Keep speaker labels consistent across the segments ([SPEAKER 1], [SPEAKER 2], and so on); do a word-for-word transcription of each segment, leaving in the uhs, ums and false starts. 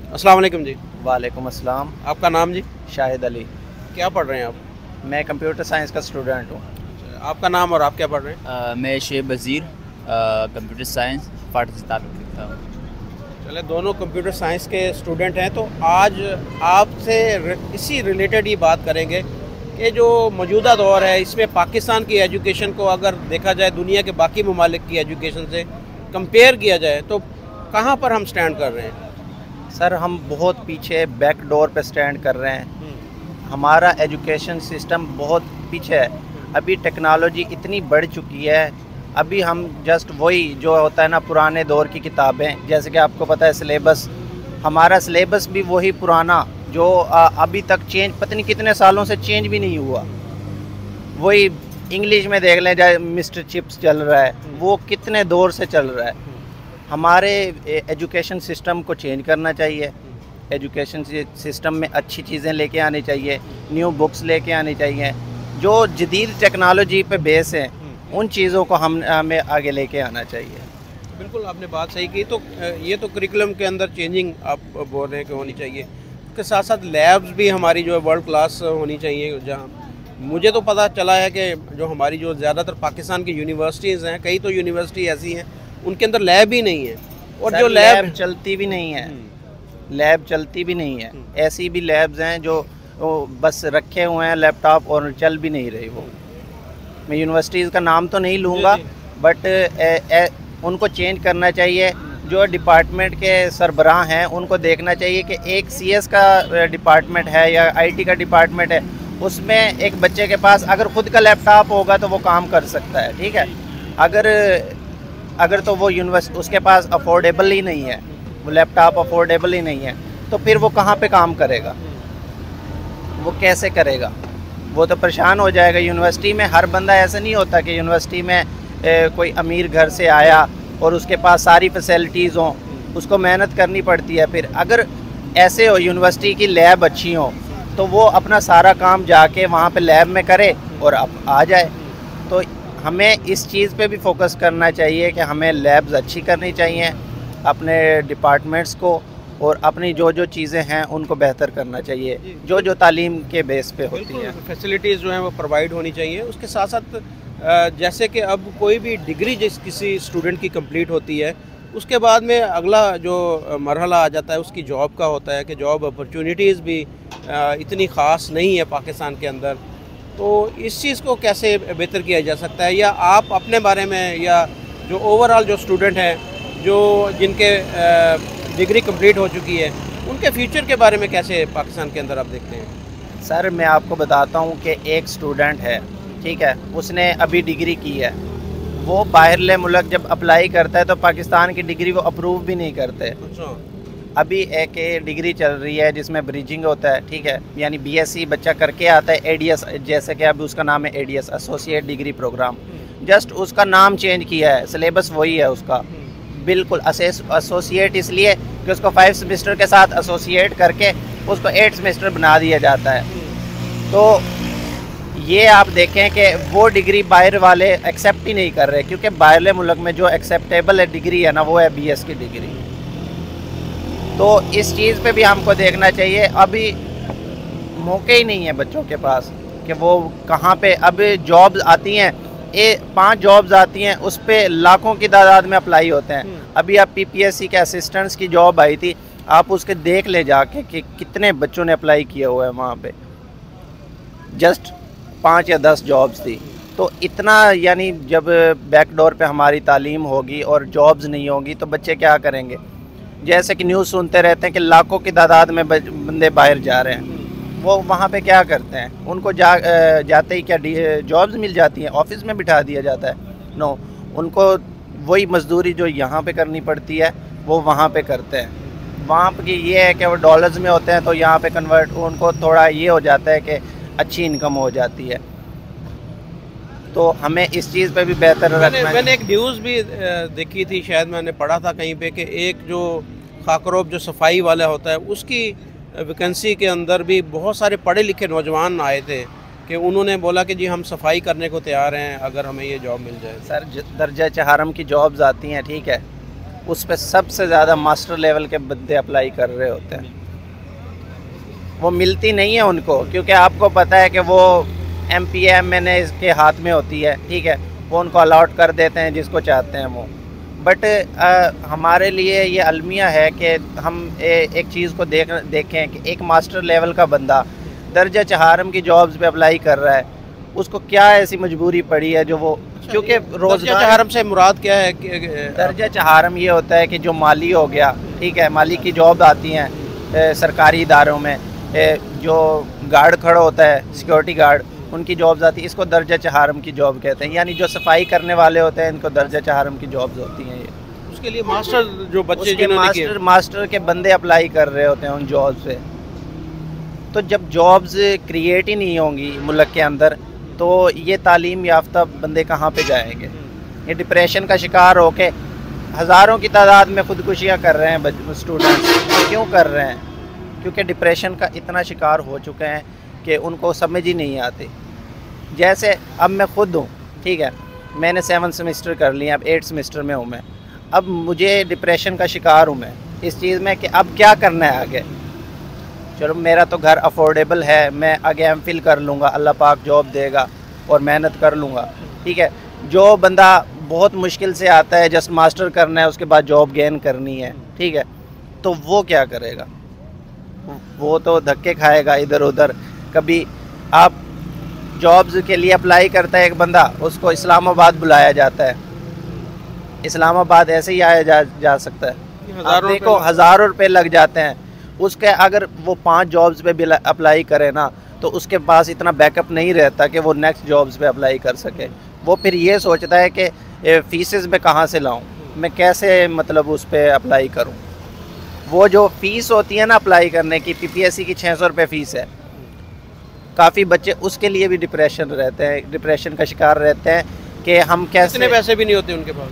[SPEAKER 1] अस्सलाम वालेकुम जी।
[SPEAKER 2] वालेकुम अस्सलाम।
[SPEAKER 1] आपका नाम जी?
[SPEAKER 2] शाहिद अली।
[SPEAKER 1] क्या पढ़ रहे हैं आप?
[SPEAKER 2] मैं कंप्यूटर साइंस का स्टूडेंट हूँ।
[SPEAKER 1] आपका नाम और आप क्या पढ़ रहे हैं?
[SPEAKER 3] अ, मैं शेख बज़ीर कंप्यूटर साइंस फाटक से ताल्लुक़ रखता हूँ।
[SPEAKER 1] चले दोनों कंप्यूटर साइंस के स्टूडेंट हैं, तो आज आपसे इसी रिलेटेड ही बात करेंगे कि जो मौजूदा दौर है इसमें पाकिस्तान की एजुकेशन को अगर देखा जाए दुनिया के बाकी ममालिक की एजुकेशन से कंपेयर किया जाए तो कहाँ पर हम स्टैंड कर रहे हैं?
[SPEAKER 2] सर हम बहुत पीछे बैक डोर पे स्टैंड कर रहे हैं। हमारा एजुकेशन सिस्टम बहुत पीछे है। अभी टेक्नोलॉजी इतनी बढ़ चुकी है। अभी हम जस्ट वही जो होता है ना पुराने दौर की किताबें, जैसे कि आपको पता है सिलेबस, हमारा सिलेबस भी वही पुराना जो आ, अभी तक चेंज पता नहीं कितने सालों से चेंज भी नहीं हुआ। वही इंग्लिश में देख लें, जाए मिस्टर चिप्स चल रहा है, वो कितने दौर से चल रहा है। हमारे एजुकेशन सिस्टम को चेंज करना चाहिए। एजुकेशन सिस्टम में अच्छी चीज़ें लेके आनी चाहिए, न्यू बुक्स लेके आनी चाहिए जो जदीद टेक्नोलॉजी पे बेस हैं, उन चीज़ों को हम हमें आगे लेके आना चाहिए।
[SPEAKER 1] बिल्कुल आपने बात सही की। तो ये तो करिकुलम के अंदर चेंजिंग आप बोल रहे हैं कि होनी चाहिए, उसके साथ साथ लैब्स भी हमारी जो है वर्ल्ड क्लास होनी चाहिए। जहाँ मुझे तो पता चला है कि जो हमारी जो ज़्यादातर पाकिस्तान की यूनिवर्सिटीज़ हैं, कई तो यूनिवर्सिटी ऐसी हैं उनके अंदर लैब ही नहीं है, और जो लैब,
[SPEAKER 2] लैब चलती भी नहीं है, लैब चलती भी नहीं है। ऐसी भी लैब्स हैं जो बस रखे हुए हैं लैपटॉप और चल भी नहीं रही। वो मैं यूनिवर्सिटीज़ का नाम तो नहीं लूँगा, बट ए, ए, उनको चेंज करना चाहिए। जो डिपार्टमेंट के सरबराह हैं उनको देखना चाहिए कि एक सीएस का डिपार्टमेंट है या आईटी का डिपार्टमेंट है, उसमें एक बच्चे के पास अगर ख़ुद का लैपटॉप होगा तो वो काम कर सकता है, ठीक है। अगर अगर तो वो यूनिवर्सिटी उसके पास अफोर्डेबल ही नहीं है, वो लैपटॉप अफोर्डेबल ही नहीं है, तो फिर वो कहाँ पे काम करेगा, वो कैसे करेगा? वो तो परेशान हो जाएगा। यूनिवर्सिटी में हर बंदा ऐसा नहीं होता कि यूनिवर्सिटी में ए, कोई अमीर घर से आया और उसके पास सारी फैसिलिटीज़ हों, उसको मेहनत करनी पड़ती है। फिर अगर ऐसे हो यूनिवर्सिटी की लैब अच्छी हो तो वो अपना सारा काम जाके वहाँ पे लैब में करे और अब आ जाए। तो हमें इस चीज़ पे भी फोकस करना चाहिए कि हमें लैब्स अच्छी करनी चाहिए अपने डिपार्टमेंट्स को, और अपनी जो जो चीज़ें हैं उनको बेहतर करना चाहिए जो जो तालीम के बेस पे होती हैं।
[SPEAKER 1] फैसिलिटीज़ जो हैं वो प्रोवाइड होनी चाहिए। उसके साथ साथ जैसे कि अब कोई भी डिग्री जिस किसी स्टूडेंट की कंप्लीट होती है, उसके बाद में अगला जो मरहला आ जाता है उसकी जॉब का होता है कि जॉब अपॉर्चुनिटीज़ भी इतनी ख़ास नहीं है पाकिस्तान के अंदर। तो इस चीज़ को कैसे बेहतर किया जा सकता है, या आप अपने बारे में या जो ओवरऑल जो स्टूडेंट हैं जो जिनके डिग्री कंप्लीट हो चुकी है उनके फ्यूचर के बारे में कैसे पाकिस्तान के अंदर आप देखते हैं?
[SPEAKER 2] सर मैं आपको बताता हूँ कि एक स्टूडेंट है, ठीक है, उसने अभी डिग्री की है, वो बाहरले मुल्क जब अप्लाई करता है तो पाकिस्तान की डिग्री वो अप्रूव भी नहीं करते।
[SPEAKER 1] अच्छा।
[SPEAKER 2] अभी एक डिग्री चल रही है जिसमें ब्रिजिंग होता है, ठीक है, यानी बीएससी बच्चा करके आता है, एडीएस जैसे कि अभी उसका नाम है ADS, associate degree program. Just उसका नाम चेंज किया है, सिलेबस वही है उसका बिल्कुल। एसोसिएट इसलिए कि उसको फाइव सेमेस्टर के साथ एसोसिएट करके उसको एट सेमेस्टर बना दिया जाता है। तो ये आप देखें कि वो डिग्री बाहर वाले एक्सेप्ट ही नहीं कर रहे, क्योंकि बाहरले मुल्क में जो एक्सेप्टेबल है डिग्री है ना वो है बीएस की डिग्री। तो इस चीज़ पे भी हमको देखना चाहिए। अभी मौके ही नहीं है बच्चों के पास कि वो कहाँ पे, अब जॉब्स आती हैं, ये पांच जॉब्स आती हैं, उस पे लाखों की तादाद में अप्लाई होते हैं। अभी आप पीपीएससी के असिस्टेंट्स की जॉब आई थी, आप उसके देख ले जाके कि कितने बच्चों ने अप्लाई किया हुआ है वहाँ पे, जस्ट पाँच या दस जॉब्स थी। तो इतना, यानी जब बैकडोर पे हमारी तालीम होगी और जॉब्स नहीं होगी तो बच्चे क्या करेंगे? जैसे कि न्यूज़ सुनते रहते हैं कि लाखों की तादाद में बंदे बाहर जा रहे हैं, वो वहाँ पे क्या करते हैं? उनको जा जाते ही क्या जॉब्स मिल जाती हैं, ऑफिस में बिठा दिया जाता है? नो, उनको वही मजदूरी जो यहाँ पे करनी पड़ती है वो वहाँ पे करते हैं। वहाँ पे ये है कि वो डॉलर्स में होते हैं तो यहाँ पे कन्वर्ट उनको थोड़ा ये हो जाता है कि अच्छी इनकम हो जाती है। तो हमें इस चीज़ पे भी बेहतर
[SPEAKER 1] मैंने,
[SPEAKER 2] रखना।
[SPEAKER 1] मैंने एक न्यूज़ भी देखी थी, शायद मैंने पढ़ा था कहीं पे, कि एक जो खाकरोब जो सफाई वाला होता है उसकी वैकेंसी के अंदर भी बहुत सारे पढ़े लिखे नौजवान आए थे कि उन्होंने बोला कि जी हम सफाई करने को तैयार हैं अगर हमें ये जॉब मिल जाए।
[SPEAKER 2] सर दर्जा चहारम की जॉब्स आती हैं, ठीक है, उस पर सबसे ज़्यादा मास्टर लेवल के बंदे अप्लाई कर रहे होते हैं। वो मिलती नहीं है उनको, क्योंकि आपको पता है कि वो M P M N A के हाथ में होती है, ठीक है, वो उनको अलाउट कर देते हैं जिसको चाहते हैं वो। बट हमारे लिए ये अलमिया है कि हम ए, एक चीज़ को देख देखें कि एक मास्टर लेवल का बंदा दर्जा चहारम की जॉब्स पे अप्लाई कर रहा है, उसको क्या ऐसी मजबूरी पड़ी है जो वो, क्योंकि रोज़गार
[SPEAKER 1] चहारम से मुराद क्या है कि
[SPEAKER 2] दर्जा चहारम ये होता है कि जो माली हो गया, ठीक है, माली की जॉब आती हैं ए, सरकारी इदारों में, ए, जो गार्ड खड़ा होता है सिक्योरिटी गार्ड, उनकी जॉब्स आती है, इसको दर्जा चहारम की जॉब कहते हैं। यानी जो सफाई करने वाले होते हैं इनको दर्जा चहारम की जॉब्स होती हैं। ये
[SPEAKER 1] उसके लिए मास्टर जो बच्चे
[SPEAKER 2] उसके मास्टर मास्टर के बंदे अप्लाई कर रहे होते हैं उन जॉब्स पे। तो जब जॉब्स क्रिएट ही नहीं होंगी मुल्क के अंदर, तो ये तालीम याफ्ता बंदे कहाँ पे जाएंगे? ये डिप्रेशन का शिकार होके हज़ारों की तादाद में ख़ुदकुशियाँ कर रहे हैं स्टूडेंट्स। क्यों कर रहे हैं? क्योंकि डिप्रेशन का इतना शिकार हो चुके हैं कि उनको समझ ही नहीं आती। जैसे अब मैं ख़ुद हूँ, ठीक है, मैंने सेवन सेमेस्टर कर लिया, अब एट सेमेस्टर में हूँ मैं। अब मुझे डिप्रेशन का शिकार हूँ मैं इस चीज़ में कि अब क्या करना है आगे। चलो मेरा तो घर अफोर्डेबल है, मैं आगे एम फिल कर लूँगा, अल्लाह पाक जॉब देगा और मेहनत कर लूँगा, ठीक है। जो बंदा बहुत मुश्किल से आता है, जस्ट मास्टर करना है, उसके बाद जॉब गेन करनी है, ठीक है, तो वो क्या करेगा? वो तो धक्के खाएगा इधर उधर। कभी आप जॉब्स के लिए अप्लाई करता है एक बंदा, उसको इस्लामाबाद बुलाया जाता है, इस्लामाबाद ऐसे ही आया जा, जा सकता है। आप देखो हज़ारों रुपये लग जाते हैं उसके। अगर वो पांच जॉब्स पे भी अप्लाई करे ना, तो उसके पास इतना बैकअप नहीं रहता कि वो नेक्स्ट जॉब्स पे अप्लाई कर सके। वो फिर ये सोचता है कि फ़ीसेस में कहाँ से लाऊं, मैं कैसे मतलब उस पर अप्लाई करूं। वो जो फ़ीस होती है ना अप्लाई करने की, पी पी एस सी की छः सौ रुपये फ़ीस है। काफ़ी बच्चे उसके लिए भी डिप्रेशन रहते हैं, डिप्रेशन का शिकार रहते हैं कि हम कैसे,
[SPEAKER 1] इतने पैसे भी नहीं होते उनके पास,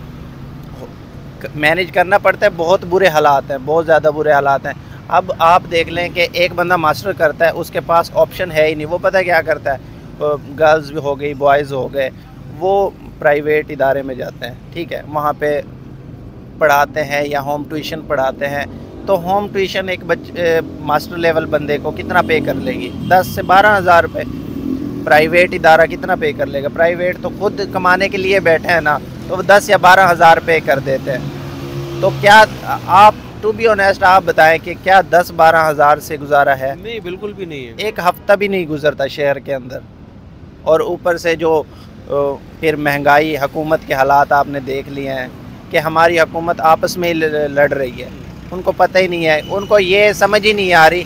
[SPEAKER 2] मैनेज करना पड़ता है। बहुत बुरे हालात हैं, बहुत ज़्यादा बुरे हालात हैं। अब आप देख लें कि एक बंदा मास्टर करता है, उसके पास ऑप्शन है ही नहीं। वो पता है क्या करता है? गर्ल्स भी हो गई, बॉयज़ हो गए, वो प्राइवेट इदारे में जाते हैं, ठीक है, वहाँ पे पढ़ाते हैं या होम ट्यूशन पढ़ाते हैं। तो होम ट्यूशन एक बच्चे मास्टर लेवल बंदे को कितना पे कर लेगी? दस से बारह हज़ार रुपये। प्राइवेट इदारा कितना पे कर लेगा? प्राइवेट तो खुद कमाने के लिए बैठे हैं ना, तो वो दस या बारह हज़ार पे कर देते हैं। तो क्या आप, टू बी ऑनेस्ट, आप बताएं कि क्या दस बारह हज़ार से गुजारा है?
[SPEAKER 1] नहीं, बिल्कुल भी नहीं है।
[SPEAKER 2] एक हफ्ता भी नहीं गुजरता शहर के अंदर। और ऊपर से जो फिर महंगाई, हुकूमत के हालात आपने देख लिए हैं कि हमारी हुकूमत आपस में ही लड़ रही है। उनको पता ही नहीं है, उनको ये समझ ही नहीं आ रही।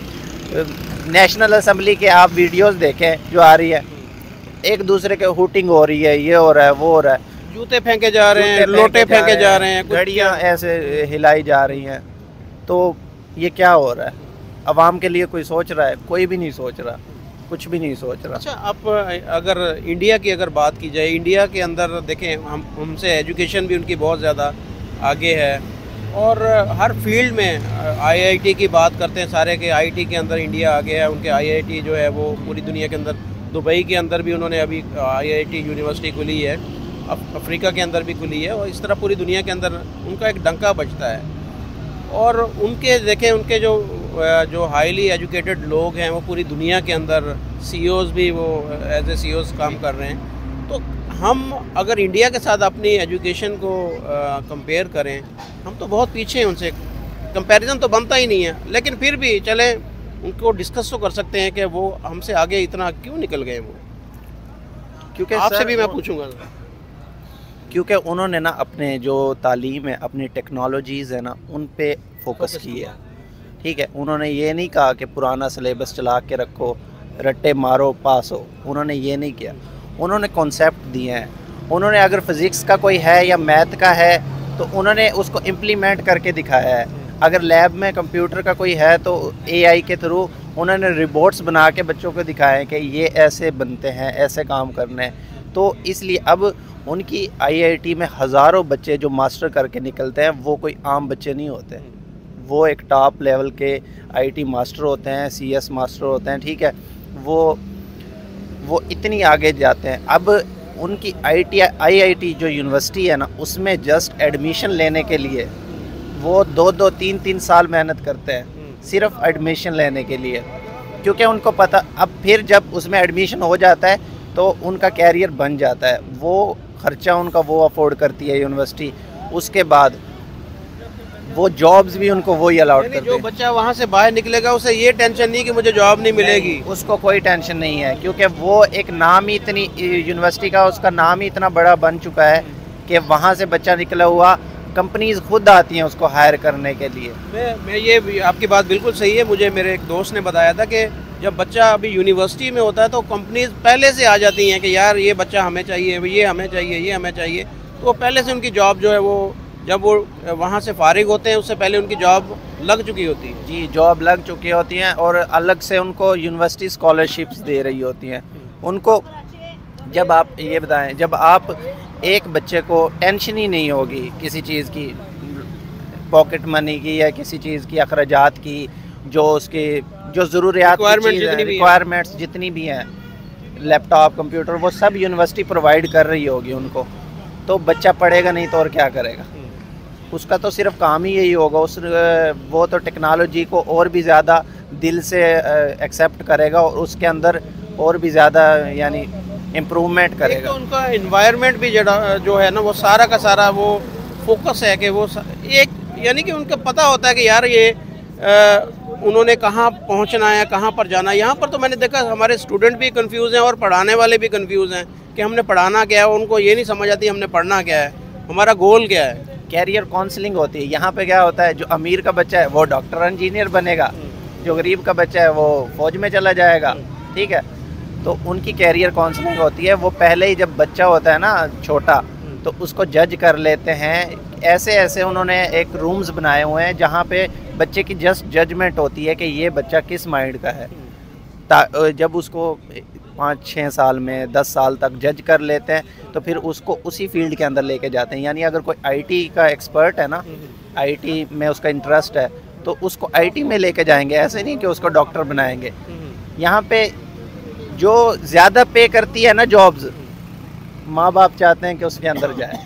[SPEAKER 2] नेशनल असम्बली के आप वीडियोस देखें जो आ रही है, एक दूसरे के हुटिंग हो रही है, ये हो रहा है, वो हो रहा है,
[SPEAKER 1] जूते फेंके जा रहे हैं, लोटे फेंके जा रहे हैं,
[SPEAKER 2] घड़ियाँ ऐसे हिलाई जा रही हैं। तो ये क्या हो रहा है? अवाम के लिए कोई सोच रहा है? कोई भी नहीं सोच रहा, कुछ भी नहीं सोच रहा।
[SPEAKER 1] अच्छा, आप अगर इंडिया की अगर बात की जाए, इंडिया के अंदर देखें, हम हमसे एजुकेशन भी उनकी बहुत ज़्यादा आगे है, और हर फील्ड में आई आई टी की बात करते हैं सारे के, आई टी के अंदर इंडिया आगे है। उनके आई आई टी जो है वो पूरी दुनिया के अंदर, दुबई के अंदर भी उन्होंने अभी आई आई टी यूनिवर्सिटी खुली है, अफ्रीका के अंदर भी खुली है, और इस तरह पूरी दुनिया के अंदर उनका एक डंका बजता है। और उनके देखें, उनके जो जो हाईली एजुकेटेड लोग हैं वो पूरी दुनिया के अंदर सी ई ओज़ भी वो as a C E Os काम कर रहे हैं। तो हम अगर इंडिया के साथ अपनी एजुकेशन को कंपेयर करें, हम तो बहुत पीछे हैं उनसे, कंपैरिजन तो बनता ही नहीं है। लेकिन फिर भी चलें, उनको डिस्कस तो कर सकते हैं कि वो हमसे आगे इतना क्यों निकल गए वो। क्योंकि आपसे भी मैं पूछूंगा,
[SPEAKER 2] क्योंकि उन्होंने ना अपने जो तालीम है, अपनी टेक्नोलॉजीज़ है ना, उन पे फोकस किया, ठीक है। उन्होंने ये नहीं कहा कि पुराना सिलेबस चला के रखो, रट्टे मारो, पास हो। उन्होंने ये नहीं किया, उन्होंने कॉन्सेप्ट दिए हैं। उन्होंने अगर फिज़िक्स का कोई है या मैथ का है तो उन्होंने उसको इम्प्लीमेंट करके दिखाया है। अगर लैब में कंप्यूटर का कोई है तो ए आई के थ्रू उन्होंने रिपोर्ट्स बना के बच्चों को दिखाए कि ये ऐसे बनते हैं, ऐसे काम करने हैं। तो इसलिए अब उनकी आई आई टी में हज़ारों बच्चे जो मास्टर करके निकलते हैं, वो कोई आम बच्चे नहीं होते। वो एक टॉप लेवल के आई टी मास्टर होते हैं, सी एस मास्टर होते हैं, ठीक है। वो वो इतनी आगे जाते हैं। अब उनकी I T I I T जो यूनिवर्सिटी है ना, उसमें जस्ट एडमिशन लेने के लिए वो दो दो तीन तीन साल मेहनत करते हैं सिर्फ एडमिशन लेने के लिए, क्योंकि उनको पता अब फिर जब उसमें एडमिशन हो जाता है तो उनका कैरियर बन जाता है, वो खर्चा उनका वो अफोर्ड करती है यूनिवर्सिटी। उसके बाद वो जॉब्स भी उनको वही अलाउड करते हैं।
[SPEAKER 1] जो बच्चा वहाँ से बाहर निकलेगा उसे ये टेंशन नहीं कि मुझे जॉब नहीं मिलेगी,
[SPEAKER 2] उसको कोई टेंशन नहीं है, क्योंकि वो एक नाम ही इतनी यूनिवर्सिटी का उसका नाम ही इतना बड़ा बन चुका है कि वहाँ से बच्चा निकला हुआ कंपनीज खुद आती हैं उसको हायर करने के लिए।
[SPEAKER 1] मैं मैं ये भी, आपकी बात बिल्कुल सही है। मुझे मेरे एक दोस्त ने बताया था कि जब बच्चा अभी यूनिवर्सिटी में होता है तो कंपनीज पहले से आ जाती हैं कि यार ये बच्चा हमें चाहिए, ये हमें चाहिए, ये हमें चाहिए, तो पहले से उनकी जॉब जो है वो जब वो वहाँ से फारिग होते हैं उससे पहले उनकी जॉब लग चुकी होती है।
[SPEAKER 2] जी, जॉब लग चुकी होती हैं और अलग से उनको यूनिवर्सिटी स्कॉलरशिप्स दे रही होती हैं उनको। जब आप ये बताएं, जब आप एक बच्चे को टेंशन ही नहीं होगी किसी चीज़ की, पॉकेट मनी की या किसी चीज़ की, अखराजात की, जो उसकी जो ज़रूरियात रिक्वायरमेंट्स जितनी भी हैं, लैपटॉप, कंप्यूटर, वो सब यूनिवर्सिटी प्रोवाइड कर रही होगी उनको, तो बच्चा पढ़ेगा नहीं तो और क्या करेगा? उसका तो सिर्फ काम ही यही होगा, उस वो तो टेक्नोलॉजी को और भी ज़्यादा दिल से एक्सेप्ट करेगा और उसके अंदर और भी ज़्यादा यानी इम्प्रूवमेंट करेगा।
[SPEAKER 1] तो उनका इन्वायरमेंट भी जो है ना वो सारा का सारा वो फोकस है कि वो एक यानी कि उनको पता होता है कि यार ये आ, उन्होंने कहाँ पहुँचना है, कहाँ पर जाना है। यहाँ पर तो मैंने देखा हमारे स्टूडेंट भी कंफ्यूज हैं और पढ़ाने वाले भी कंफ्यूज हैं कि हमने पढ़ाना क्या है, उनको ये नहीं समझ आती हमने पढ़ना क्या है, हमारा गोल क्या है।
[SPEAKER 2] कैरियर काउंसलिंग होती है यहाँ पे। क्या होता है, जो अमीर का बच्चा है वो डॉक्टर इंजीनियर बनेगा, जो गरीब का बच्चा है वो फौज में चला जाएगा, ठीक है। तो उनकी कैरियर काउंसलिंग होती है, वो पहले ही जब बच्चा होता है ना छोटा तो उसको जज कर लेते हैं। ऐसे ऐसे उन्होंने एक रूम्स बनाए हुए हैं जहाँ पे बच्चे की जस्ट जजमेंट होती है कि ये बच्चा किस माइंड का है। जब उसको पाँच छः साल में दस साल तक जज कर लेते हैं तो फिर उसको उसी फील्ड के अंदर लेके जाते हैं। यानी अगर कोई आईटी का एक्सपर्ट है ना, आईटी में उसका इंटरेस्ट है तो उसको आईटी में लेके जाएंगे, ऐसे नहीं कि उसको डॉक्टर बनाएंगे। यहाँ पे जो ज़्यादा पे करती है ना जॉब्स, माँ बाप चाहते हैं कि उसके अंदर जाए।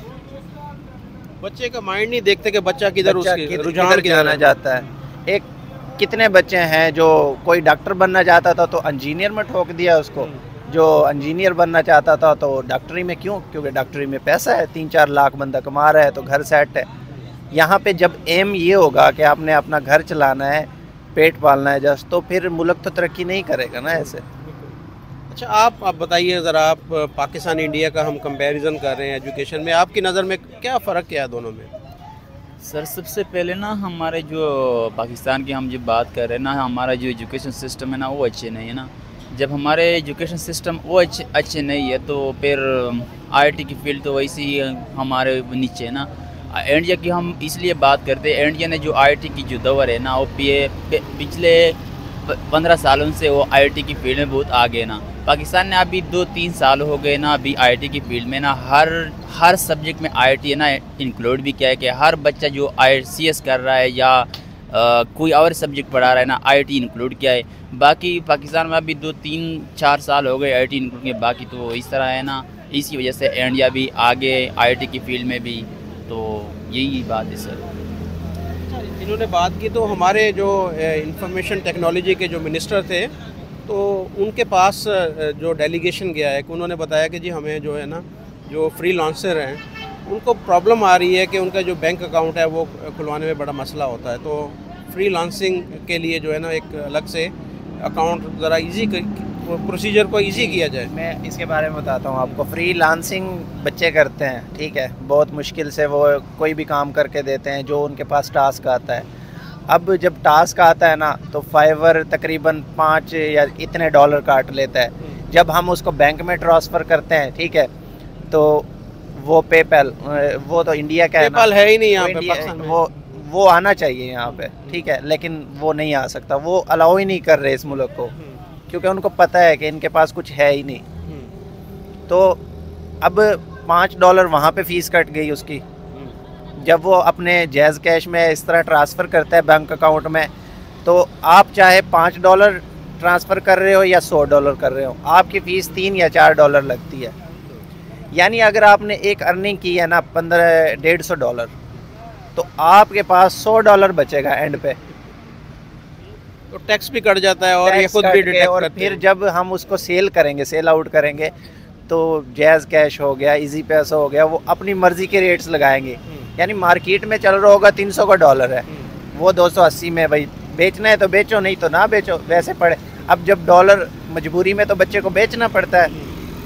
[SPEAKER 1] बच्चे का माइंड नहीं देखते कि बच्चा किधर उसके रुझान
[SPEAKER 2] किधर जाना चाहता है। एक कितने बच्चे हैं जो कोई डॉक्टर बनना चाहता था तो इंजीनियर में ठोक दिया उसको, जो इंजीनियर बनना चाहता था तो डॉक्टरी में क्यों? क्योंकि डॉक्टरी में पैसा है, तीन चार लाख बंदा कमा रहा है तो घर सेट है। यहाँ पे जब एम ये होगा कि आपने अपना घर चलाना है, पेट पालना है जस्ट, तो फिर मुल्क तो तरक्की नहीं करेगा ना ऐसे।
[SPEAKER 1] अच्छा, आप आप बताइए ज़रा, आप पाकिस्तान इंडिया का हम कंपैरिजन कर रहे हैं एजुकेशन में, आपकी नज़र में क्या फ़र्क क्या है दोनों में?
[SPEAKER 3] सर सबसे पहले ना हमारे जो पाकिस्तान की हम जब बात कर रहे हैं ना, हमारा जो एजुकेशन सिस्टम है ना वो अच्छे नहीं है ना। जब हमारे एजुकेशन सिस्टम वो अच्छे अच्छे नहीं है तो फिर आईटी की फील्ड तो वैसे ही हमारे नीचे है ना। इंडिया की हम इसलिए बात करते हैं, इंडिया ने जो आईटी की जो दौर है ना वो पिछले पंद्रह सालों से वो आईटी की फील्ड में बहुत आगे ना। पाकिस्तान ने अभी दो तीन साल हो गए ना अभी आईटी की फील्ड में ना हर हर सब्जेक्ट में आईटी है ना इंक्लूड भी किया है कि हर बच्चा जो आई सी एस कर रहा है या आ, कोई और सब्जेक्ट पढ़ा रहा है ना आईटी इंक्लूड किया है। बाकी पाकिस्तान में अभी दो तीन चार साल हो गए आईटी इंक्लूड के, बाकी तो इस तरह है ना। इसी वजह से इंडिया भी आगे आईटी की फील्ड में भी, तो यही बात है सर।
[SPEAKER 1] इन्होंने बात की तो हमारे जो इंफॉर्मेशन टेक्नोलॉजी के जो मिनिस्टर थे तो उनके पास जो डेलीगेशन गया है, उन्होंने बताया कि जी हमें जो है ना जो फ्रीलांसर हैं उनको प्रॉब्लम आ रही है कि उनका जो बैंक अकाउंट है वो खुलवाने में बड़ा मसला होता है। तो फ्रीलांसिंग के लिए जो है ना एक अलग से अकाउंट ज़रा इजी प्रोसीजर को इजी किया जाए।
[SPEAKER 2] मैं इसके बारे में बताता हूँ आपको। फ्रीलांसिंग बच्चे करते हैं, ठीक है, बहुत मुश्किल से वो कोई भी काम करके देते हैं जो उनके पास टास्क आता है। अब जब टास्क आता है ना तो फाइवर तकरीबन पाँच या इतने डॉलर काट लेता है। जब हम उसको बैंक में ट्रांसफ़र करते हैं, ठीक है, तो वो पेपैल, वो तो इंडिया का है,
[SPEAKER 1] पेपैल है ही नहीं यहाँ पे पाकिस्तान में।
[SPEAKER 2] वो वो आना चाहिए यहाँ पे, ठीक है, लेकिन वो नहीं आ सकता, वो अलाउ ही नहीं कर रहे इस मुल्क को, क्योंकि उनको पता है कि इनके पास कुछ है ही नहीं। तो अब पाँच डॉलर वहाँ पे फ़ीस कट गई उसकी। जब वो अपने जैज़ कैश में इस तरह ट्रांसफ़र करता है बैंक अकाउंट में, तो आप चाहे पाँच डॉलर ट्रांसफ़र कर रहे हो या सौ डॉलर कर रहे हो, आपकी फ़ीस तीन या चार डॉलर लगती है। यानी अगर आपने एक अर्निंग की है ना पंद्रह डेढ़ सौ डॉलर, तो आपके पास सौ डॉलर बचेगा एंड पे।
[SPEAKER 1] तो टैक्स भी कट जाता है और ये
[SPEAKER 2] टैक्स
[SPEAKER 1] खुद
[SPEAKER 2] काट
[SPEAKER 1] भी
[SPEAKER 2] के,
[SPEAKER 1] डिडक्ट
[SPEAKER 2] और
[SPEAKER 1] करते
[SPEAKER 2] फिर
[SPEAKER 1] हैं।
[SPEAKER 2] जब हम उसको सेल करेंगे, सेल आउट करेंगे, तो जैज़ कैश हो गया, इजी पैसा हो गया, वो अपनी मर्जी के रेट्स लगाएंगे। यानी मार्केट में चल रहा होगा तीन सौ का डॉलर है, वो दो सौ अस्सी में, भाई बेचना है तो बेचो, नहीं तो ना बेचो, वैसे पड़े। अब जब डॉलर मजबूरी में तो बच्चे को बेचना पड़ता है,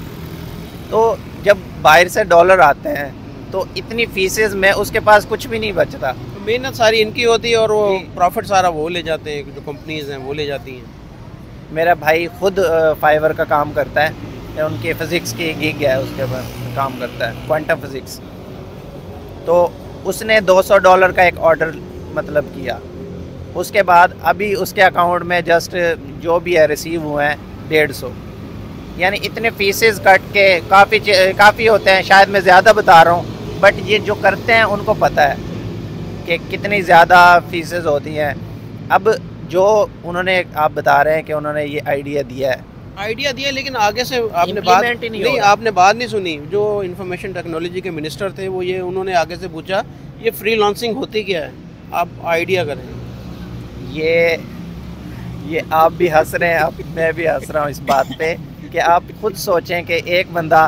[SPEAKER 2] तो जब बाहर से डॉलर आते हैं तो इतनी फीसेस में उसके पास कुछ भी नहीं बचता।
[SPEAKER 1] तो मेहनत सारी इनकी होती है और वो
[SPEAKER 2] जी।
[SPEAKER 1] प्रॉफिट सारा वो ले जाते हैं, जो कंपनीज हैं वो ले जाती हैं।
[SPEAKER 2] मेरा भाई खुद फाइबर का काम करता है, उनके फिज़िक्स की गिग है, उसके पर काम करता है, क्वांटम फिज़िक्स। तो उसने दो सौ डॉलर का एक ऑर्डर मतलब किया, उसके बाद अभी उसके अकाउंट में जस्ट जो भी है रिसीव हुए हैं डेढ़ सौ। यानी इतने फीसेस कट के काफ़ी काफ़ी होते हैं, शायद मैं ज़्यादा बता रहा हूँ, बट ये जो करते हैं उनको पता है कि कितनी ज़्यादा फीसेस होती हैं। अब जो उन्होंने, आप बता रहे हैं कि उन्होंने ये आइडिया दिया है,
[SPEAKER 1] आइडिया दिया, लेकिन आगे से आपने बात
[SPEAKER 2] Implement ही नहीं
[SPEAKER 1] नहीं,
[SPEAKER 2] हो रहा।
[SPEAKER 1] आपने बात नहीं सुनी। जो इंफॉर्मेशन टेक्नोलॉजी के मिनिस्टर थे वो ये उन्होंने आगे से पूछा ये फ्रीलांसिंग होती क्या है, आप आइडिया करें।
[SPEAKER 2] ये ये आप भी हंस रहे हैं, अब मैं भी हंस रहा हूँ इस बात पे कि आप खुद सोचें कि एक बंदा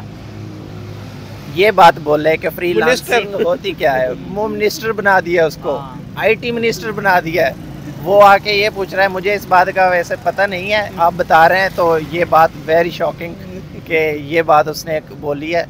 [SPEAKER 2] ये बात बोले कि फ्रीलांसिंग होती क्या है, वो मिनिस्टर बना दिया उसको, आईटी मिनिस्टर बना दिया है, वो आके ये पूछ रहा है। मुझे इस बात का वैसे पता नहीं है, आप बता रहे हैं तो ये बात वेरी शॉकिंग कि ये बात उसने बोली है।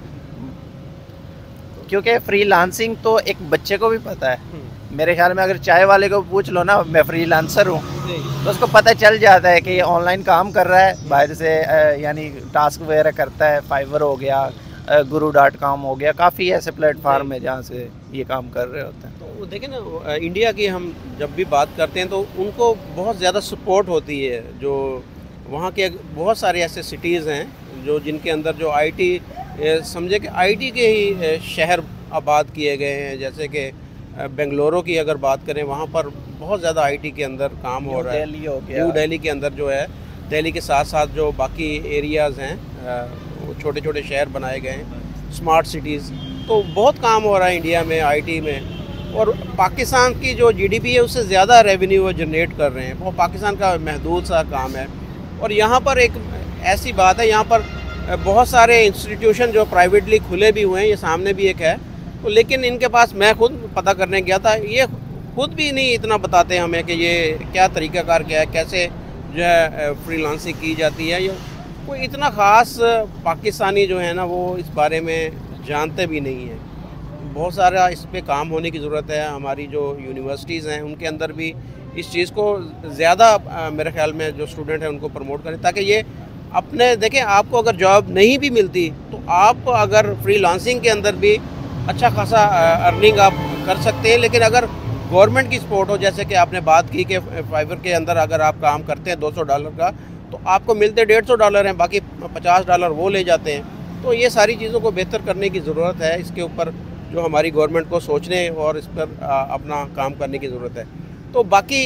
[SPEAKER 2] क्योंकि फ्रीलांसिंग तो एक बच्चे को भी पता है, मेरे ख्याल में अगर चाय वाले को पूछ लो ना मैं फ्रीलांसर हूँ, तो उसको पता चल जाता है कि ये ऑनलाइन काम कर रहा है बाहर से, यानी टास्क वगैरह करता है। फाइवर हो गया, गुरु डॉट कॉम हो गया, काफ़ी ऐसे प्लेटफार्म है जहाँ से ये काम कर रहे होते हैं।
[SPEAKER 1] तो देखें ना, इंडिया की हम जब भी बात करते हैं तो उनको बहुत ज़्यादा सपोर्ट होती है। जो वहाँ के बहुत सारे ऐसे सिटीज़ हैं जो जिनके अंदर जो आईटी, समझे कि आईटी के ही शहर आबाद किए गए हैं। जैसे कि बेंगलुरु की अगर बात करें, वहाँ पर बहुत ज़्यादा आईटी के अंदर काम हो रहा है।
[SPEAKER 2] दिल्ली हो गया,
[SPEAKER 1] न्यू दिल्ली के अंदर जो है, दिल्ली के साथ साथ जो बाकी एरियाज़ हैं, वो छोटे छोटे शहर बनाए गए हैं, स्मार्ट सिटीज़। तो बहुत काम हो रहा है इंडिया में आईटी में, और पाकिस्तान की जो जीडीपी है उससे ज़्यादा रेवेन्यू वो जनरेट कर रहे हैं। वो पाकिस्तान का महदूद सा काम है। और यहाँ पर एक ऐसी बात है, यहाँ पर बहुत सारे इंस्टीट्यूशन जो प्राइवेटली खुले भी हुए हैं, ये सामने भी एक है, तो लेकिन इनके पास मैं खुद पता करने गया था, ये खुद भी नहीं इतना बताते हमें कि ये क्या तरीक़ाकार क्या है, कैसे जो है फ्रीलांसिंग की जाती है। ये कोई इतना ख़ास पाकिस्तानी जो है ना वो इस बारे में जानते भी नहीं है। बहुत सारा इस पे काम होने की ज़रूरत है। हमारी जो यूनिवर्सिटीज़ हैं उनके अंदर भी इस चीज़ को ज़्यादा मेरे ख्याल में जो स्टूडेंट हैं उनको प्रमोट करें, ताकि ये अपने देखें, आपको अगर जॉब नहीं भी मिलती तो आप अगर फ्रीलांसिंग के अंदर भी अच्छा खासा अर्निंग आप कर सकते हैं। लेकिन अगर गवर्नमेंट की सपोर्ट हो, जैसे कि आपने बात की कि फाइवर के अंदर अगर आप काम करते हैं दो सौ डॉलर का, तो आपको मिलते डेढ़ सौ डॉलर हैं, बाकी पचास डॉलर वो ले जाते हैं। तो ये सारी चीज़ों को बेहतर करने की ज़रूरत है। इसके ऊपर जो हमारी गवर्नमेंट को सोचने और इस पर अपना काम करने की ज़रूरत है। तो बाकी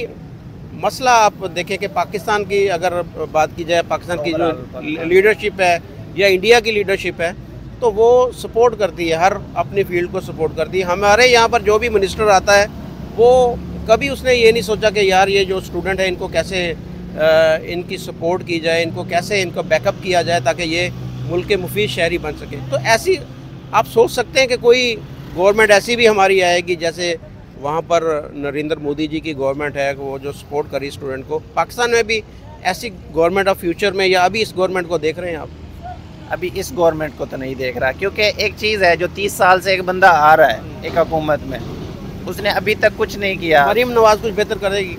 [SPEAKER 1] मसला आप देखें कि पाकिस्तान की अगर बात की जाए, पाकिस्तान की जो लीडरशिप है या इंडिया की लीडरशिप है, तो वो सपोर्ट करती है, हर अपनी फील्ड को सपोर्ट करती है। हमारे यहाँ पर जो भी मिनिस्टर आता है वो कभी उसने ये नहीं सोचा कि यार ये जो स्टूडेंट है इनको कैसे आ, इनकी सपोर्ट की जाए, इनको कैसे इनको बैकअप किया जाए ताकि ये मुल्क के मुफीद शहरी बन सके। तो ऐसी आप सोच सकते हैं कि कोई गवर्नमेंट ऐसी भी हमारी आएगी, जैसे वहाँ पर नरेंद्र मोदी जी की गवर्नमेंट है, वो जो सपोर्ट करी स्टूडेंट को। पाकिस्तान में भी ऐसी गवर्नमेंट ऑफ फ्यूचर में, या अभी इस गवर्नमेंट को देख रहे हैं आप?
[SPEAKER 2] अभी इस गवर्नमेंट को तो नहीं देख रहा, क्योंकि एक चीज़ है, जो तीस साल से एक बंदा आ रहा है एक हुकूमत में, उसने अभी तक कुछ नहीं किया।
[SPEAKER 1] मरीम नवाज़ कुछ बेहतर करेगी?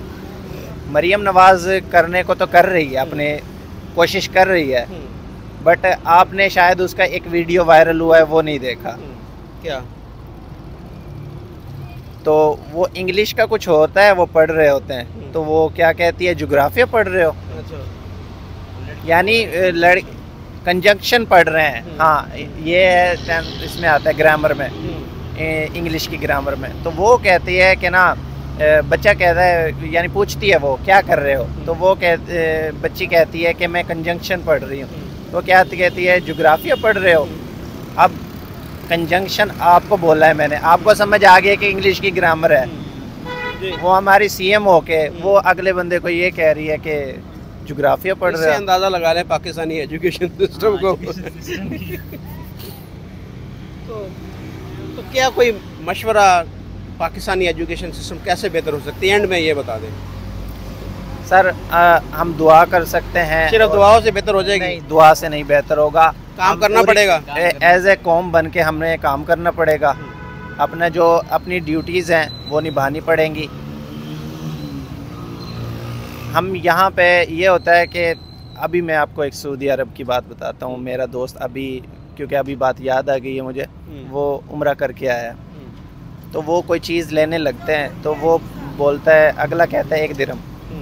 [SPEAKER 2] मरीम नवाज़ करने को तो कर रही है, अपने कोशिश कर रही है, बट आपने शायद उसका एक वीडियो वायरल हुआ है वो नहीं देखा।
[SPEAKER 1] क्या?
[SPEAKER 2] तो वो इंग्लिश का कुछ होता है, वो पढ़ रहे होते हैं, तो वो क्या कहती है, जोग्राफिया पढ़ रहे हो, यानी लड़ कंजंक्शन पढ़ रहे हैं। हाँ, ये है इसमें आता है ग्रामर में, इंग्लिश की ग्रामर में। तो वो कहती है कि ना, बच्चा कहता है, यानी पूछती है वो क्या कर रहे हो, तो वो कह बच्ची कहती है कि मैं कंजंक्शन पढ़ रही हूँ। वो क्या कहती है, जोग्राफिया पढ़ रहे हो। अब कंजंक्शन आपको बोला है मैंने, आपको समझ आ गया कि इंग्लिश की ग्रामर है। वो हमारी सीएम होके वो अगले बंदे को ये कह रही है कि ज्योग्राफिया पढ़ रहे हैं।
[SPEAKER 1] अंदाज़ा लगा लें पाकिस्तानी एजुकेशन सिस्टम को। तो, तो क्या कोई मशवरा पाकिस्तानी एजुकेशन सिस्टम कैसे बेहतर हो सकती है, एंड में ये बता दें
[SPEAKER 2] सर। आ, हम दुआ कर सकते हैं।
[SPEAKER 1] सिर्फ दुआओं से बेहतर हो जाएगी?
[SPEAKER 2] नहीं, दुआ से नहीं बेहतर होगा,
[SPEAKER 1] काम करना पड़ेगा।
[SPEAKER 2] एज ए कौम बन के हमने काम करना पड़ेगा, अपना जो अपनी ड्यूटीज़ हैं वो निभानी पड़ेंगी। हम यहाँ पे ये होता है कि अभी मैं आपको एक सऊदी अरब की बात बताता हूँ। मेरा दोस्त अभी, क्योंकि अभी बात याद आ गई है मुझे, वो उम्रा करके आया है, तो वो कोई चीज़ लेने लगते हैं तो वो बोलता है, अगला कहता है एक दिरहम,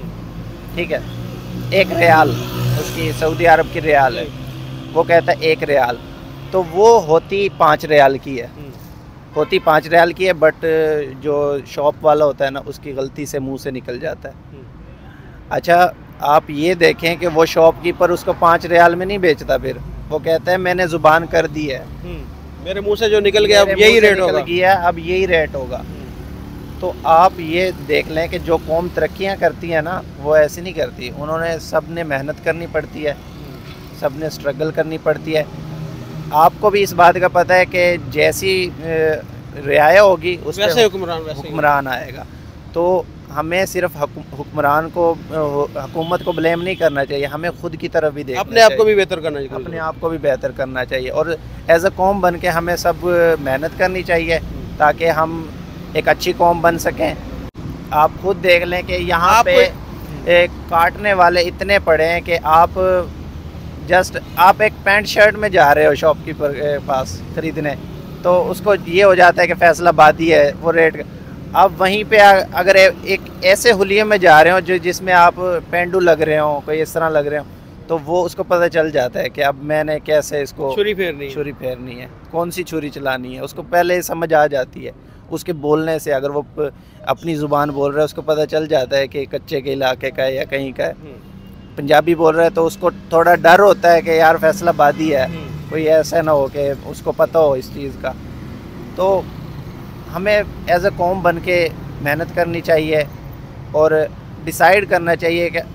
[SPEAKER 2] ठीक है, एक रियाल, उसकी सऊदी अरब की रियाल है, वो कहता है एक रियाल, तो वो होती पाँच रियाल की है, होती पाँच रियाल की है, बट जो शॉप वाला होता है ना, उसकी गलती से मुंह से निकल जाता है। अच्छा, आप ये देखें कि वो शॉपकीपर उसको पाँच रियाल में नहीं बेचता, फिर वो कहता है मैंने ज़ुबान कर दी है,
[SPEAKER 1] मेरे मुंह से जो निकल गया अब यही रेट होगा,
[SPEAKER 2] गया अब यही रेट होगा। तो आप ये देख लें कि जो कौम तरक्कियां करती है ना, वो ऐसी नहीं करती। उन्होंने सब ने मेहनत करनी पड़ती है, सब ने स्ट्रगल करनी पड़ती है। आपको भी इस बात का पता है कि जैसी रियाया होगी उस
[SPEAKER 1] वैसे हुक्मरान
[SPEAKER 2] हुक्मरान आएगा। तो हमें सिर्फ हुक्मरान को, हुकूमत को ब्लेम नहीं करना चाहिए, हमें खुद की तरफ भी देखना
[SPEAKER 1] अपने आप को भी बेहतर करना चाहिए,
[SPEAKER 2] अपने आप को भी बेहतर करना चाहिए। और एज अ कौम बन के हमें सब मेहनत करनी चाहिए ताकि हम एक अच्छी कौम बन सकें। आप खुद देख लें कि यहाँ पे एक काटने वाले इतने पड़े हैं कि आप जस्ट आप एक पैंट शर्ट में जा रहे हो शॉपकीपर के पास ख़रीदने, तो उसको ये हो जाता है कि फैसलाबादी है वो रेट। आप वहीं पे अगर एक ऐसे हुलिये में जा रहे हो जो जिसमें आप पेंडू लग रहे हो, कोई इस तरह लग रहे हो, तो वो उसको पता चल जाता है कि अब मैंने कैसे इसको
[SPEAKER 1] छुरी फेरनी
[SPEAKER 2] छुरी फेरनी है, कौन सी छुरी चलानी है, उसको पहले समझ आ जाती है। उसके बोलने से, अगर वो अपनी ज़ुबान बोल रहा है उसको पता चल जाता है कि कच्चे के इलाके का है या कहीं का है। पंजाबी बोल रहा है तो उसको थोड़ा डर होता है कि यार फैसलाबादी है, कोई ऐसा ना हो कि उसको पता हो इस चीज़ का। तो हमें एज अ कौम बन के मेहनत करनी चाहिए और डिसाइड करना चाहिए कि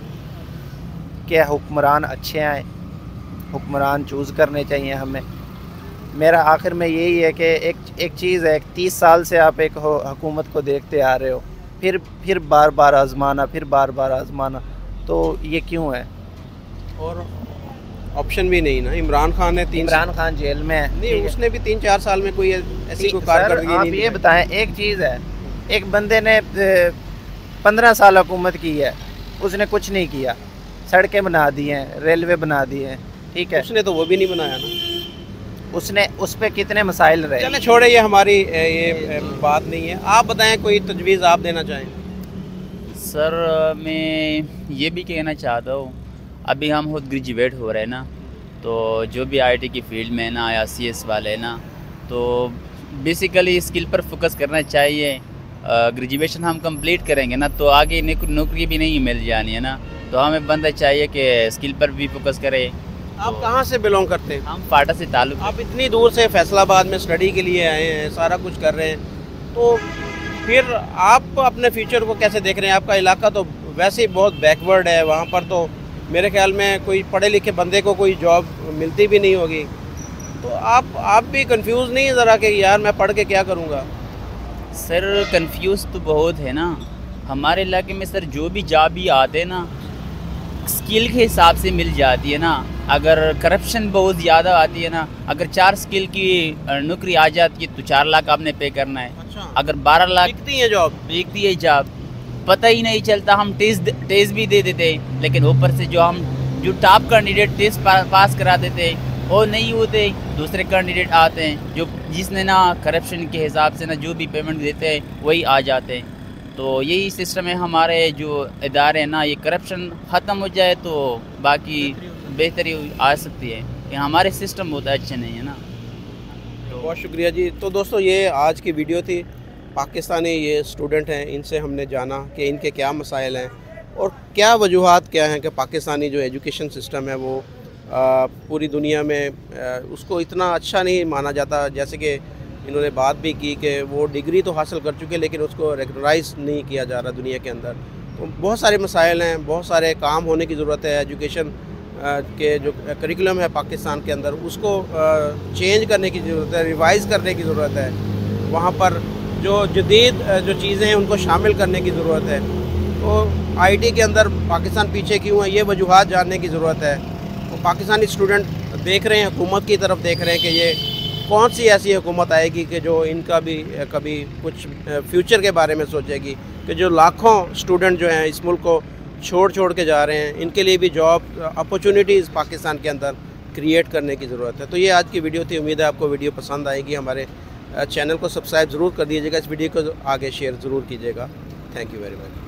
[SPEAKER 2] क्या हुक्मरान अच्छे आए, हुक्मरान चूज़ करने चाहिए हमें। मेरा आखिर में यही है कि एक एक चीज़ है, तीस साल से आप एक हुकूमत को देखते आ रहे हो, फिर फिर बार बार आजमाना, फिर बार बार आजमाना, तो ये क्यों है?
[SPEAKER 1] और ऑप्शन भी नहीं ना। इमरान खान ने तीन
[SPEAKER 2] इमरान खान जेल में है,
[SPEAKER 1] नहीं, उसने भी तीन चार साल में कोई ऐसी कोई कारकर्दगी नहीं।
[SPEAKER 2] आप ये बताएं, एक चीज़ है, एक बंदे ने पंद्रह साल हुकूमत की है, उसने कुछ नहीं किया, सड़कें बना दी हैं, रेलवे बना दी हैं, ठीक है,
[SPEAKER 1] उसने तो वो भी नहीं बनाया ना,
[SPEAKER 2] उसने उस पर कितने मसाइल रहे।
[SPEAKER 1] चले छोड़े, ये हमारी ये बात नहीं है। आप बताएं, कोई तजवीज़ आप देना चाहें?
[SPEAKER 3] सर मैं ये भी कहना चाहता हूँ, अभी हम खुद ग्रेजुएट हो रहे हैं ना, तो जो भी आईटी की फील्ड में ना या सीएस वाले ना, तो बेसिकली स्किल पर फोकस करना चाहिए। ग्रेजुएशन हम कंप्लीट करेंगे ना तो आगे नौकरी भी नहीं मिल जानी है ना, तो हमें बंदा चाहिए कि स्किल पर भी फोकस करे।
[SPEAKER 1] आप कहाँ से बिलोंग करते हैं?
[SPEAKER 3] हम फाटा से ताल्लुक़।
[SPEAKER 1] आप इतनी दूर से फैसलाबाद में स्टडी के लिए आए हैं, सारा कुछ कर रहे हैं, तो फिर आप अपने फ्यूचर को कैसे देख रहे हैं? आपका इलाका तो वैसे ही बहुत बैकवर्ड है, वहाँ पर तो मेरे ख्याल में कोई पढ़े लिखे बंदे को कोई जॉब मिलती भी नहीं होगी, तो आप आप भी कंफ्यूज नहीं है ज़रा कि यार मैं पढ़ के क्या करूँगा?
[SPEAKER 3] सर कंफ्यूज तो बहुत है ना, हमारे इलाके में सर जो भी जॉब भी आते हैं ना, स्किल के हिसाब से मिल जाती है ना। अगर करप्शन बहुत ज़्यादा आती है ना, अगर चार स्किल की नौकरी आ जाती है तो चार लाख आपने पे करना है। अच्छा। अगर बारह लाख
[SPEAKER 1] बिकती है जॉब,
[SPEAKER 3] बिकती है जॉब, पता ही नहीं चलता। हम टेस्ट टेस्ट भी दे देते हैं, लेकिन ऊपर से जो हम जो टॉप कैंडिडेट टेस्ट पा, पास करा देते हैं वो नहीं होते, दूसरे कैंडिडेट आते हैं जो जिसने ना करप्शन के हिसाब से ना जो भी पेमेंट देते हैं वही आ जाते हैं। तो यही सिस्टम है हमारे जो इदारे हैं ना, ये करप्शन ख़त्म हो जाए तो बाकी बेहतरी आ सकती है, कि हमारे सिस्टम बहुत अच्छे नहीं है ना।
[SPEAKER 1] तो बहुत शुक्रिया जी। तो दोस्तों, ये आज की वीडियो थी। पाकिस्तानी ये स्टूडेंट हैं, इनसे हमने जाना कि इनके क्या मसाइल हैं और क्या वजूहात क्या हैं कि पाकिस्तानी जो एजुकेशन सिस्टम है वो पूरी दुनिया में उसको इतना अच्छा नहीं माना जाता। जैसे कि इन्होंने बात भी की कि वो डिग्री तो हासिल कर चुके लेकिन उसको रिकग्नाइज़ नहीं किया जा रहा दुनिया के अंदर। तो बहुत सारे मसाइल हैं, बहुत सारे काम होने की ज़रूरत है। एजुकेशन के जो करिकुलम है पाकिस्तान के अंदर उसको चेंज करने की ज़रूरत है, रिवाइज़ करने की ज़रूरत है। वहाँ पर जो जदीद जो चीज़ें हैं उनको शामिल करने की ज़रूरत है। तो आईटी के अंदर पाकिस्तान पीछे क्यों है, ये वजूहात जानने की ज़रूरत है। तो पाकिस्तानी स्टूडेंट देख रहे हैं, हुकूमत की तरफ देख रहे हैं कि ये कौन सी ऐसी हुकूमत आएगी कि जो इनका भी कभी कुछ फ्यूचर के बारे में सोचेगी, कि जो लाखों स्टूडेंट जो हैं इस मुल्क को छोड़ छोड़ के जा रहे हैं, इनके लिए भी जॉब अपॉर्चुनिटीज़ पाकिस्तान के अंदर क्रिएट करने की ज़रूरत है। तो ये आज की वीडियो थी। उम्मीद है आपको वीडियो पसंद आएगी। हमारे चैनल को सब्सक्राइब ज़रूर कर दीजिएगा, इस वीडियो को आगे शेयर ज़रूर कीजिएगा। Thank you very much.